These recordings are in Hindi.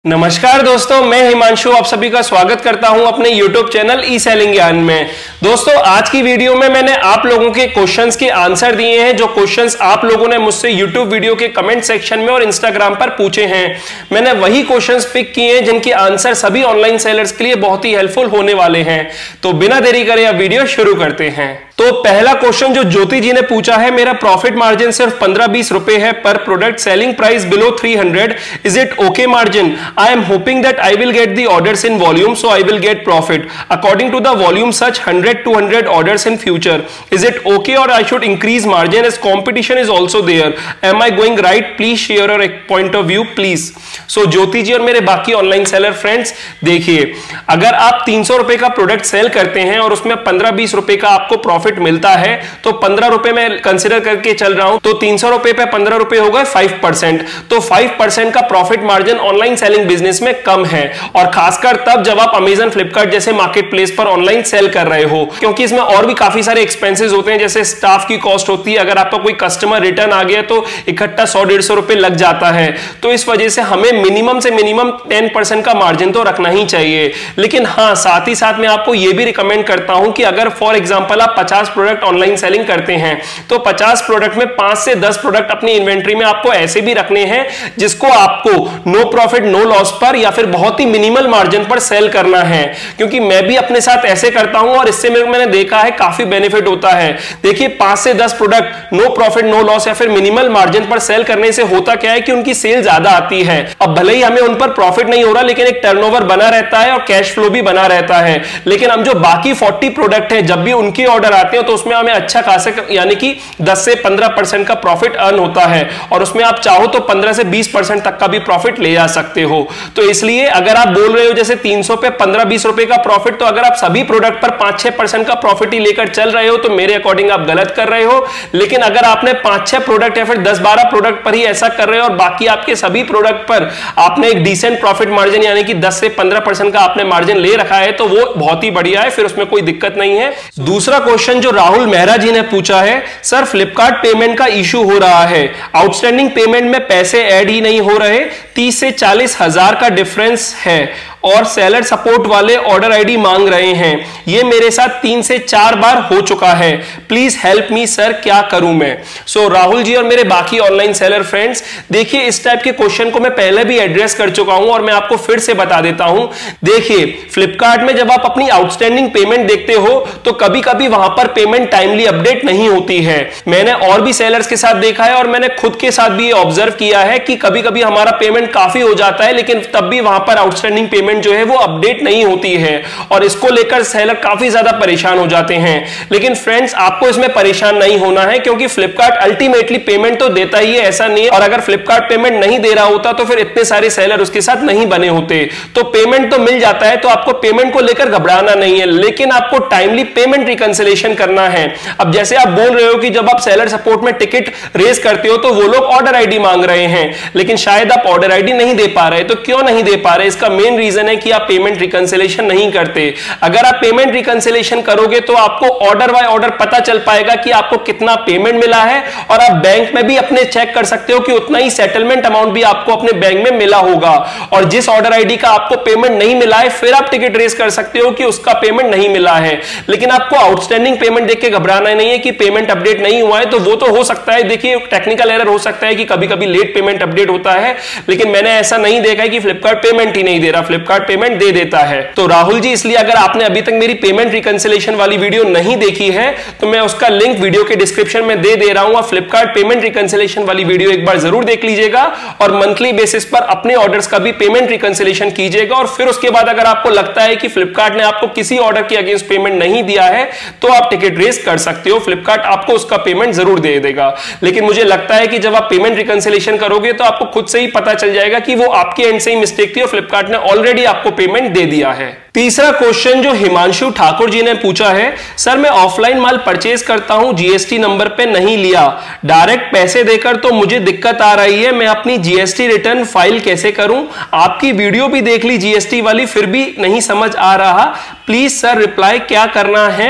नमस्कार दोस्तों, मैं हिमांशु आप सभी का स्वागत करता हूं अपने YouTube चैनल ई सेलिंग ज्ञान में। दोस्तों, आज की वीडियो में मैंने आप लोगों के क्वेश्चंस के आंसर दिए हैं, जो क्वेश्चंस आप लोगों ने मुझसे YouTube वीडियो के कमेंट सेक्शन में और Instagram पर पूछे हैं। मैंने वही क्वेश्चंस पिक किए हैं जिनके आंसर सभी ऑनलाइन सेलर्स के लिए बहुत ही हेल्पफुल होने वाले हैं। तो बिना देरी करे अब वीडियो शुरू करते हैं। तो पहला क्वेश्चन जो ज्योति जी ने पूछा है, मेरा प्रॉफिट मार्जिन सिर्फ 15-20 रुपए है पर product, selling price below 300, is it okay margin? I am hoping that I will get the orders in volume, so I will get profit. According to the volume, such 100-200 orders in future. Is it okay or I should increase margin as competition is also there? Am I going right? Please share your point of view, please. So Jyoti ji और मेरे बाकी ऑनलाइन सेलर फ्रेंड्स, देखिए, अगर आप 300 रुपए का प्रोडक्ट सेल करते हैं और उसमें 15-20 रुपए का आपको प्रॉफिट मिलता है, तो 15 रुपए में कंसिडर करके चल रहा हूं, तो 300 रुपए पे 15 रुपए होगा 5%। तो 5% का profit margin online selling business में कम है, और खासकर तब जब आप अमेजन, फ्लिपकार्ट जैसे मार्केट प्लेस पर ऑनलाइन सेल कर रहे हो, क्योंकि इसमें और भी काफी सारे एक्सपेंसेस होते हैं, जैसे स्टाफ की कॉस्ट होती है, अगर आपका कोई कस्टमर रिटर्न आ गया तो इकट्ठा 100-150 रुपए लग जाता है। तो इस वजह से हमें मिनिमम से मिनिमम 10% का मार्जिन तो रखना ही चाहिए। लेकिन हाँ, साथ ही साथ मैं आपको यह भी रिकमेंड करता हूं कि अगर फॉर एग्जांपल आप 50 प्रोडक्ट ऑनलाइन सेलिंग करते हैं, तो 50 प्रोडक्ट में 5 से 10 प्रोडक्ट अपनी इन्वेंट्री में आपको ऐसे भी रखने हैं जिसको आपको नो प्रॉफिट नो लॉस पर या फिर बहुत ही मिनिमल मार्जिन पर सेल करना है। क्योंकि मैं भी अपने साथ ऐसे करता हूं और इससे मैंने देखा है काफी बेनिफिट होता है। देखिए, 5 से 10 product no profit no loss या फिर मिनिमल मार्जिन पर सेल करने से होता क्या है कि उनकी सेल ज्यादा आती है। अब भले ही हमें उन पर प्रॉफिट नहीं हो रहा, लेकिन एक टर्नओवर बना रहता है और कैश फ्लो भी बना रहता है। लेकिन हम जो बाकी 40 प्रोडक्ट है, जब भी उनके ऑर्डर आते हैं तो उसमें हमें अच्छा खासा, यानी कि 10 से 15% का प्रॉफिट अर्न होता है, और उसमें आप चाहो तो 15 से 20% तक का भी प्रॉफिट ले जा सकते हो। तो इसलिए अगर आप बोल रहे हो जैसे 300 पे 15-20 रुपए का प्रॉफिट, तो अगर आप सभी प्रोडक्ट पर 5-6% का प्रॉफिट ही लेकर चल रहे हो तो मेरे अकॉर्डिंग आप गलत कर रहे हो। लेकिन अगर आपने 5-6 प्रोडक्ट या फिर 10-12 प्रोडक्ट पर ही ऐसा कर रहे हो और बाकी आपके सभी प्रोडक्ट पर आपने एक डिसेंट प्रॉफिट मार्जिन यानी कि 10 से 15% का आपने मार्जिन ले रखा है, तो वो बहुत ही बढ़िया है, फिर उसमें कोई दिक्कत नहीं है। दूसरा क्वेश्चन जो राहुल मेहरा जी ने पूछा है, सर फ्लिपकार्ट पेमेंट का इशू हो रहा है, आउटस्टैंडिंग पेमेंट में पैसे ऐड ही नहीं हो रहे, 30 से 40 हजार का डिफरेंस है और सेलर सपोर्ट वाले ऑर्डर आईडी मांग रहे हैं। ये मेरे साथ 3 से 4 बार हो चुका है, प्लीज हेल्प मी सर, क्या करूं मैं? सो राहुल जी और मेरे बाकी ऑनलाइन सेलर फ्रेंड्स, देखिए, इस टाइप के क्वेश्चन को मैं पहले भी एड्रेस कर चुका हूं और मैं आपको फिर से बता देता हूं। देखिए, फ्लिपकार्ट में जब आप अपनी आउटस्टैंडिंग पेमेंट देखते हो तो कभी कभी वहां पर पेमेंट टाइमली अपडेट नहीं होती है। मैंने और भी सेलर्स के साथ देखा है और मैंने खुद के साथ भी ऑब्जर्व किया है कि कभी कभी हमारा पेमेंट काफी हो जाता है, लेकिन तब भी वहां पर आउटस्टैंडिंग पेमेंट जो है वो अपडेट नहीं होती है, और इसको लेकर सेलर काफी ज्यादा परेशान हो जाते हैं। लेकिन फ्रेंड्स, आपको इसमें परेशान नहीं होना है, क्योंकि फ्लिपकार्ट अल्टीमेटली पेमेंट तो देता ही है, ऐसा नहीं है। और अगर फ्लिपकार्ट पेमेंट नहीं दे रहा होता तो फिर इतने सारे सेलर उसके साथ नहीं बने होते। तो पेमेंट तो मिल जाता है, तो आपको पेमेंट को लेकर घबराना नहीं है, लेकिन आपको टाइमली पेमेंट रिकंसिलेशन करना है। अब जैसे आप बोल रहे हो कि जब आप सेलर सपोर्ट में टिकट रेज करते हो तो वो लोग ऑर्डर आईडी मांग रहे हैं, लेकिन शायद आप ऑर्डर आईडी नहीं दे पा रहे। तो क्यों नहीं दे पा रहे? इसका मेन रीजन है कि आप पेमेंट रिकंसिलेशन नहीं करते। अगर आप पेमेंट रिकंसिलेशन करोगे तो आपको ऑर्डर बाय ऑर्डर पता चल पाएगा कि आपको कितना पेमेंट मिला है, और आप बैंक में भी अपने चेक कर सकते हो कि उतना ही सेटलमेंट अमाउंट भी आपको अपने बैंक में मिला होगा। और जिस ऑर्डर आईडी का आपको पेमेंट नहीं मिला है, फिर आप टिकट रेज कर सकते हो कि उसका पेमेंट नहीं मिला है। लेकिन आपको आउटस्टैंडिंग पेमेंट देख के घबराना नहीं है कि पेमेंट अपडेट नहीं हुआ है, तो वो तो हो सकता है, देखिए, टेक्निकल एरर हो सकता है कि कभी कभी लेट पेमेंट अपडेट होता है, लेकिन मैंने ऐसा नहीं देखा है कि फ्लिपकार्ट पेमेंट ही नहीं दे रहा, फ्लिपकार्ट पेमेंट दे देता है। तो राहुल जी, इसलिए अगर आपने अभी तक मेरी पेमेंट रिकंसिलेशन वाली वीडियो नहीं देखी है तो मैं उसका लिंक वीडियो के डिस्क्रिप्शन में दे रहा हूं। फ्लिपकार्ट पेमेंट रिकंसिलेशन वाली वीडियो एक बार जरूर देख लीजिएगा, और मंथली बेसिस पर अपने ऑर्डर्स का भी पेमेंट रिकंसिलेशन कीजिएगा। और फिर उसके बाद अगर आपको लगता है कि फ्लिपकार्ट ने आपको किसी ऑर्डर के अगेंस्ट पेमेंट नहीं दिया है, तो आप टिकट रेज कर सकते हो, फ्लिपकार्ट आपको उसका पेमेंट जरूर दे देगा। लेकिन मुझे लगता है कि जब आप पेमेंट रिकंसिलेशन करोगे तो आपको खुद से ही पता चल जाएगा कि वो आपके एंड से ही मिस्टेक थी और फ्लिपकार्ट ने ऑलरेडी आपको पेमेंट दे दिया है। तीसरा क्वेश्चन जो हिमांशु ठाकुर जी ने पूछा है, सर मैं ऑफलाइन माल परचेज करता हूं, जीएसटी नंबर पे नहीं लिया, डायरेक्ट पैसे देकर तो मुझे दिक्कत आ रही है, मैं अपनी जीएसटी रिटर्न फाइल कैसे करूं? आपकी वीडियो भी देख ली जीएसटी वाली, फिर भी नहीं समझ आ रहा, प्लीज सर रिप्लाई क्या करना है,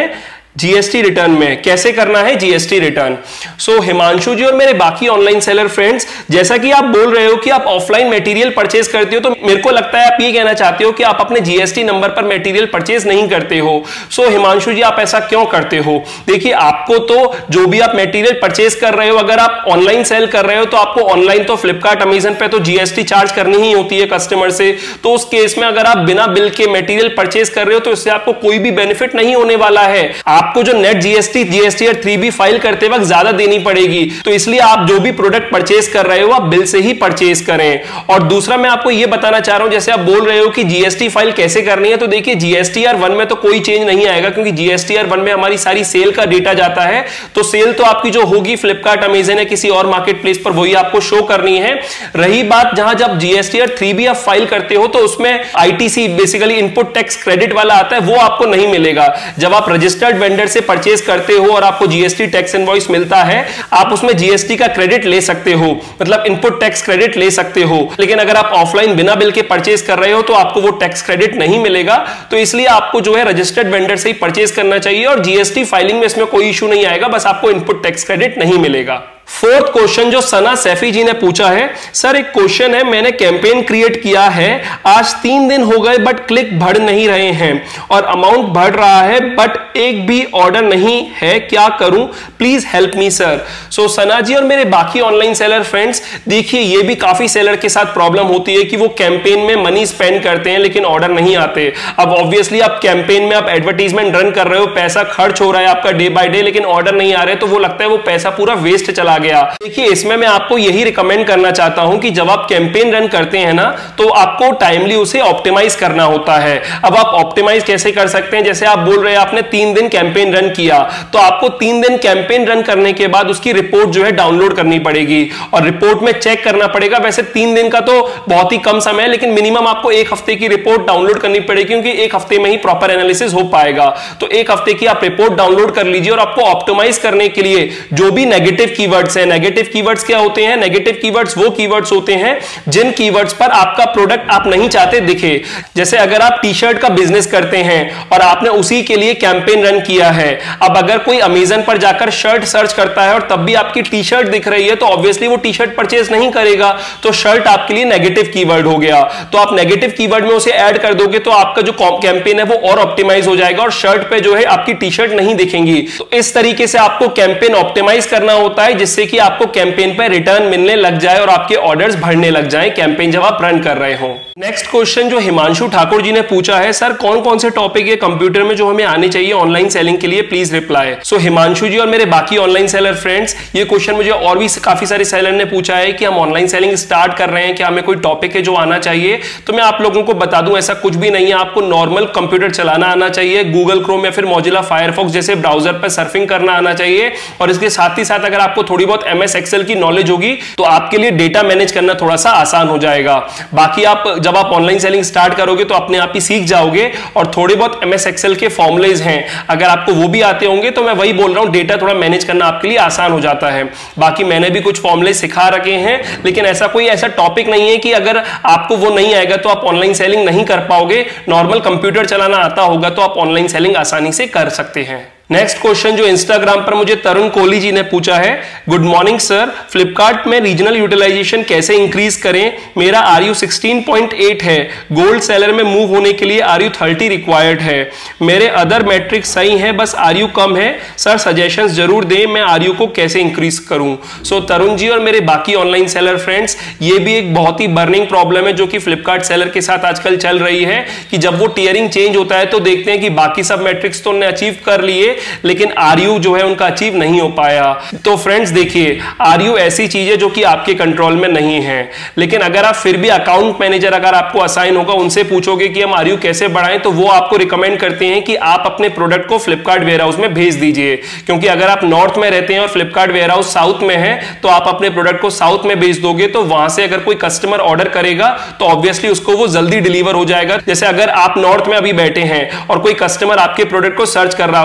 जीएसटी रिटर्न में कैसे करना है GST return. So Himanshu ji और मेरे बाकी ऑनलाइन सेलर फ्रेंड्स, जैसा कि आप बोल रहे हो कि आप ऑफलाइन मटेरियल परचेज करते हो, तो मेरे को लगता है आप ये कहना चाहते हो कि आप अपने जीएसटी नंबर पर मटेरियल परचेज नहीं करते हो। सो हिमांशु जी, आप ऐसा क्यों करते हो? देखिए, आपको तो जो भी आप मटेरियल परचेज कर रहे हो, अगर आप ऑनलाइन सेल कर रहे हो तो आपको ऑनलाइन तो फ्लिपकार्ट अमेजन पे तो जीएसटी चार्ज करनी ही होती है कस्टमर से। तो उस केस में अगर आप बिना बिल के मटेरियल परचेज कर रहे हो तो इससे आपको कोई भी बेनिफिट नहीं होने वाला है। आपको जो net GST, GSTR 3B file करते वक्त ज्यादा देनी पड़ेगी। तो इसलिए आप जो भी प्रोडक्ट परचेज कर रहे हो आप बिल से ही परचेज करें। और दूसरा मैं आपको यह बताना चाह रहा हूं, जैसे आप बोल रहे हो कि जीएसटी फाइल कैसे करनी है, तो देखिए जीएसटीआर 1 में तो कोई चेंज नहीं आएगा, क्योंकि जीएसटीआर 1 में हमारी सारी सेल का डेटा जाता है। तो सेल तो आपकी जो होगी फ्लिपकार्ट, अमेजन या किसी और मार्केट प्लेस पर, वही आपको शो करनी है। रही बात जहां जब जीएसटीआर 3B आप फाइल करते हो तो उसमें ITC, basically input tax credit वाला आता है, वो आपको नहीं मिलेगा। जब आप रजिस्टर्ड वेंडर से परचेज करते हो और आपको जीएसटी टैक्स इनवॉइस मिलता है, आप उसमें जीएसटी का क्रेडिट ले सकते हो, मतलब इनपुट टैक्स क्रेडिट ले सकते हो। लेकिन अगर आप ऑफलाइन बिना बिल के परचेज कर रहे हो तो आपको वो टैक्स क्रेडिट नहीं मिलेगा। तो इसलिए आपको जो है रजिस्टर्ड वेंडर से ही परचेज करना चाहिए और जीएसटी फाइलिंग में इसमें कोई इशू नहीं आएगा, बस आपको इनपुट टैक्स क्रेडिट नहीं मिलेगा। फोर्थ क्वेश्चन जो सना सैफी जी ने पूछा है, सर एक क्वेश्चन है, मैंने कैंपेन क्रिएट किया है, आज 3 दिन हो गए बट क्लिक बढ़ नहीं रहे हैं और अमाउंट बढ़ रहा है बट एक भी ऑर्डर नहीं है, क्या करूं, please help me sir. So Sana ji और मेरे बाकी ऑनलाइन सेलर फ्रेंड्स, देखिए ये भी काफी सेलर के साथ प्रॉब्लम होती है कि वो कैंपेन में मनी स्पेंड करते हैं लेकिन ऑर्डर नहीं आते। अब ऑब्वियसली आप कैंपेन में आप एडवर्टीजमेंट रन कर रहे हो, पैसा खर्च हो रहा है आपका डे बाय डे, लेकिन ऑर्डर नहीं आ रहे, तो वो लगता है वो पैसा पूरा वेस्ट चला गया। देखिए, इसमें मैं आपको यही रिकमेंड करना चाहता हूं कि जब आप कैंपेन रन करते हैं ना, तो आपको टाइमली उसे ऑप्टिमाइज करना होता है। अब आप ऑप्टिमाइज कैसे कर सकते हैं? जैसे आप बोल रहे हैं आपने 3 दिन कैंपेन रन किया, तो आपको 3 दिन कैंपेन रन करने के बाद उसकी रिपोर्ट जो है डाउनलोड करनी पड़ेगी और रिपोर्ट में चेक करना पड़ेगा। वैसे 3 दिन का तो बहुत ही कम समय है, लेकिन मिनिमम आपको 1 हफ्ते की रिपोर्ट डाउनलोड करनी पड़ेगी, क्योंकि 1 हफ्ते में ही प्रॉपर एनालिसिस हो पाएगा। तो 1 हफ्ते की आप रिपोर्ट डाउनलोड कर लीजिए और आपको ऑप्टिमाइज करने के लिए जो भी नेगेटिव कीवर्ड्स हैं, नेगेटिव कीवर्ड्स क्या होते हैं? नेगेटिव कीवर्ड्स वो कीवर्ड्स होते हैं जिन कीवर्ड्स पर आपका प्रोडक्ट आप नहीं चाहते दिखे। जैसे अगर आप टी शर्ट का बिजनेस करते हैं और आपने उसी के लिए कैंपेन रन किया है, अब अगर कोई अमेजन पर जाकर शर्ट सर्च करता है और तब भी आपकी टी शर्ट दिख रही है, तो ऑब्वियसली वो टी शर्ट परचेज नहीं करेगा, तो शर्ट आपके लिए नेगेटिव कीवर्ड हो गया। तो आप नेगेटिव कीवर्ड में उसे ऐड कर दोगे तो आपका जो कैंपेन है वो और ऑप्टिमाइज हो जाएगा और शर्ट पे जो है आपकी टी शर्ट नहीं दिखेंगी। तो इस तरीके से आपको कैंपेन ऑप्टिमाइज करना होता है, जिससे कि आपको कैंपेन पे रिटर्न मिलने लग जाए और आपके ऑर्डर्स बढ़ने लग जाए कैंपेन जब आप रन कर रहे हो। नेक्स्ट क्वेश्चन जो हिमांशु ठाकुर जी ने पूछा है, सर कौन कौन से टॉपिक है कंप्यूटर में जो हमें आने चाहिए ऑनलाइन सेलिंग के लिए, please reply. So Himanshu ji और मेरे बाकी ऑनलाइन सेलर फ्रेंड्स, ये क्वेश्चन मुझे और भी काफी सारे सेलर ने पूछा है कि हम ऑनलाइन सेलिंग स्टार्ट कर रहे हैं, क्या हमें कोई टॉपिक है जो आना चाहिए। तो मैं आप लोगों को बता दूं, ऐसा कुछ भी नहीं है। आपको नॉर्मल कंप्यूटर चलाना आना चाहिए, गूगल क्रोम या फिर मोजिला फायरफॉक्स जैसे ब्राउजर पर सर्फिंग करना आना चाहिए, और इसके साथ ही साथ अगर आपको थोड़ी बहुत MS एक्सेल की नॉलेज होगी तो आपके लिए डेटा मैनेज करना थोड़ा सा आसान हो जाएगा। बाकी आप जब आप ऑनलाइन सेलिंग स्टार्ट करोगे तो अपने आप ही सीख जाओगे, और थोड़े बहुत MS एक्सेल के फॉर्मुलेज हैं, अगर आपको वो भी आते होंगे तो मैं वही बोल रहा हूं, डेटा थोड़ा मैनेज करना आपके लिए आसान हो जाता है। बाकी मैंने भी कुछ फॉर्मुले सिखा रखे हैं, लेकिन ऐसा कोई ऐसा टॉपिक नहीं है कि अगर आपको वो नहीं आएगा तो आप ऑनलाइन सेलिंग नहीं कर पाओगे। नॉर्मल कंप्यूटर चलाना आता होगा तो आप ऑनलाइन सेलिंग आसानी से कर सकते हैं। नेक्स्ट क्वेश्चन जो इंस्टाग्राम पर मुझे तरुण कोहली जी ने पूछा है, गुड मॉर्निंग सर, फ्लिपकार्ट में रीजनल यूटिलाइजेशन कैसे इंक्रीज करें? मेरा RU 16.8 है, गोल्ड सेलर में मूव होने के लिए RU 30 रिक्वायर्ड है, मेरे अदर मैट्रिक्स सही है, बस RU कम है, सर सजेशंस जरूर दें, मैं RU को कैसे इंक्रीज करूं? सो तरुण जी और मेरे बाकी ऑनलाइन सेलर फ्रेंड्स, ये भी एक बहुत ही बर्निंग प्रॉब्लम है जो कि फ्लिपकार्ट सेलर के साथ आजकल चल रही है, कि जब वो टीयरिंग चेंज होता है तो देखते हैं कि बाकी सब मैट्रिक्स तो उन्होंने अचीव कर लिए, लेकिन RU जो है उनका अचीव नहीं हो पाया। तो फ्रेंड्स देखिए, RU ऐसी चीज है जो कि आपके कंट्रोल में नहीं है, लेकिन अगर आप फिर भी अकाउंट मैनेजर अगर आपको असाइन होगा, उनसे पूछोगे कि हम RU कैसे बढ़ाएं, तो वो आपको रिकमेंड करते हैं कि आप अपने प्रोडक्ट को फ्लिपकार्ट वेयरहाउस में भेज दीजिए, क्योंकि अगर आप नॉर्थ में रहते हैं और फ्लिपकार्ट वेयरहाउस साउथ में है, तो आप अपने प्रोडक्ट को साउथ में भेज दोगे तो वहां से अगर कोई कस्टमर ऑर्डर करेगा तो ऑब्वियसली उसको वो जल्दी डिलीवर हो जाएगा। जैसे अगर आप नॉर्थ में अभी बैठे हैं और कोई कस्टमर आपके प्रोडक्ट को सर्च कर रहा होगा तो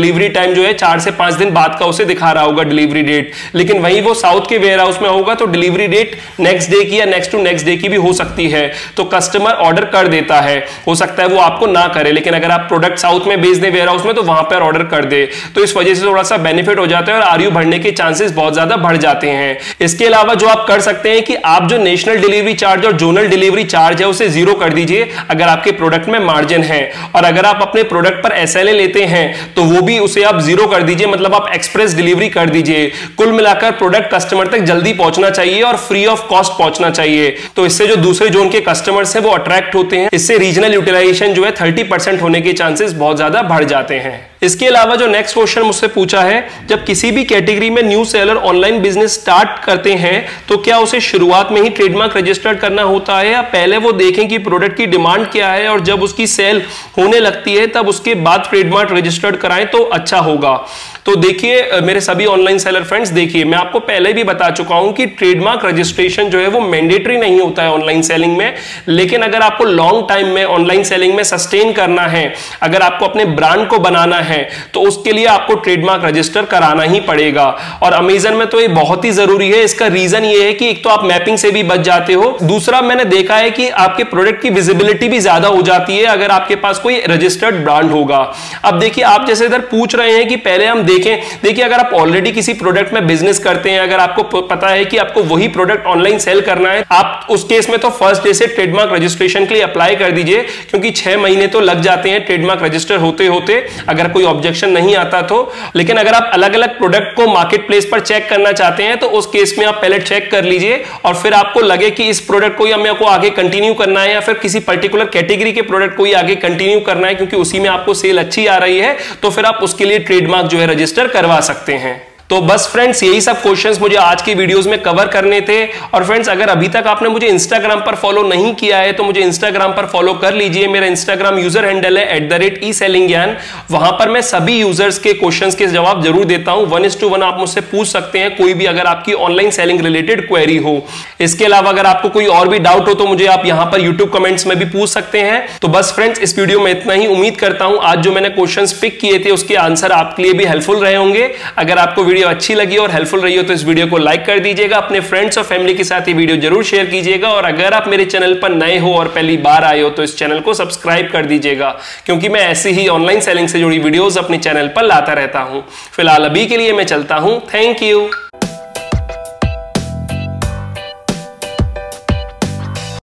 डिलीवरी टाइम जो है 4 से 5 दिन बाद का उसे दिखा रहा होगा डिलीवरी डेट, लेकिन वहीं वो साउथ के वेयर हाउस में होगा तो डिलीवरी डेट नेक्स्ट डे की या नेक्स्ट टू नेक्स्ट डे की भी हो सकती है। तो कस्टमर ऑर्डर कर देता है, हो सकता है वो आपको ना करे, लेकिन अगर आप प्रोडक्ट साउथ में भेज दें वेयर हाउस में तो वहां पर ऑर्डर कर दे, तो इस वजह से थोड़ा सा बेनिफिट हो जाता है और आरयू बढ़ने के चांसेस बहुत ज्यादा बढ़ जाते हैं। इसके अलावा जो आप कर सकते हैं कि आप जो नेशनल डिलीवरी चार्ज और जोनल डिलीवरी चार्ज है उसे जीरो कर दीजिए अगर आपके प्रोडक्ट में मार्जिन है, और अगर आप अपने प्रोडक्ट पर एसएलए लेते हैं तो वो भी उसे आप जीरो कर दीजिए, मतलब आप एक्सप्रेस डिलीवरी कर दीजिए। कुल मिलाकर प्रोडक्ट कस्टमर तक जल्दी पहुंचना चाहिए और फ्री ऑफ कॉस्ट पहुंचना चाहिए, तो इससे जो दूसरे जोन के कस्टमर्स हैं वो अट्रैक्ट होते हैं, इससे रीजनल यूटिलाइजेशन जो है 30% होने के चांसेस बहुत ज्यादा बढ़ जाते हैं। इसके अलावा जो नेक्स्ट क्वेश्चन मुझसे पूछा है, जब किसी भी कैटेगरी में new seller online business start करते हैं तो क्या उसे शुरुआत में ही ट्रेडमार्क रजिस्टर्ड करना होता है या पहले वो देखें कि प्रोडक्ट की डिमांड क्या है और जब उसकी सेल होने लगती है तब उसके बाद ट्रेडमार्क रजिस्टर्ड कराएं तो अच्छा होगा? तो देखिए मेरे सभी ऑनलाइन सेलर फ्रेंड्स, देखिए मैं आपको पहले भी बता चुका हूं कि ट्रेडमार्क रजिस्ट्रेशन जो है वो मैंडेटरी नहीं होता है ऑनलाइन सेलिंग में, लेकिन अगर आपको लॉन्ग टाइम में ऑनलाइन सेलिंग में सस्टेन करना है, अगर आपको अपने ब्रांड को बनाना है तो उसके लिए आपको ट्रेडमार्क रजिस्टर कराना ही पड़ेगा। और अमेजन में तो ये बहुत ही जरूरी है। इसका रीजन ये है कि एक तो आप मैपिंग से भी बच जाते हो, दूसरा मैंने देखा है कि आपके प्रोडक्ट की विजिबिलिटी भी ज्यादा हो जाती है अगर आपके पास कोई रजिस्टर्ड ब्रांड होगा। अब देखिए आप जैसे इधर पूछ रहे हैं कि पहले हम देखिए अगर आप ऑलरेडी किसी प्रोडक्ट में बिजनेस करते हैं, अगर आपको पता है कि आपको वही प्रोडक्ट ऑनलाइन सेल करना है, आप उस केस में तो फर्स्ट डे से ट्रेडमार्क रजिस्ट्रेशन के लिए अप्लाई कर दीजिए, क्योंकि 6 महीने तो लग जाते हैं ट्रेडमार्क रजिस्टर होते होते अगर कोई ऑब्जेक्शन नहीं आता तो। लेकिन अगर आप अलग अलग प्रोडक्ट को मार्केट प्लेस पर चेक करना चाहते हैं तो उस केस में आप पहले चेक कर लीजिए, और फिर आपको लगे कि इस प्रोडक्ट को या को आगे कंटिन्यू करना है या फिर किसी पर्टिकुलर कैटेगरी के प्रोडक्ट को ही आगे कंटिन्यू करना है क्योंकि उसी में आपको सेल अच्छी आ रही है, तो फिर आप उसके लिए ट्रेडमार्क जो है रजिस्टर करवा सकते हैं। तो बस फ्रेंड्स यही सब क्वेश्चंस मुझे आज की वीडियोस में कवर करने थे। और फ्रेंड्स अगर अभी तक आपने मुझे इंस्टाग्राम पर फॉलो नहीं किया है तो मुझे इंस्टाग्राम पर फॉलो कर लीजिए। मेरा इंस्टाग्राम यूजर हैंडल है @eSellingGyan। वहां पर मैं सभी यूजर्स के क्वेश्चंस के जवाब जरूर देता हूं। 1:1 आप मुझसे पूछ सकते हैं कोई भी अगर आपकी ऑनलाइन सेलिंग रिलेटेड क्वेरी हो। इसके अलावा अगर आपको कोई और भी डाउट हो तो मुझे आप यहां पर यूट्यूब कमेंट्स में भी पूछ सकते हैं। तो बस फ्रेंड्स इस वीडियो में इतना ही। उम्मीद करता हूं आज जो मैंने क्वेश्चंस पिक किए थे उसके आंसर आपके लिए भी हेल्पफुल रहे होंगे। अगर आपको वीडियो अच्छी लगी और हेल्पफुल रही हो तो इस वीडियो को लाइक कर दीजिएगा, अपने फ्रेंड्स और फैमिली के साथ ये वीडियो जरूर शेयर कीजिएगा, और अगर आप मेरे चैनल पर नए हो और पहली बार आए हो तो इस चैनल को सब्सक्राइब कर दीजिएगा, क्योंकि मैं ऐसी ही ऑनलाइन सेलिंग से जुड़ी वीडियोस अपने चैनल पर लाता रहता हूं। फिलहाल अभी के लिए मैं चलता हूं। Thank you.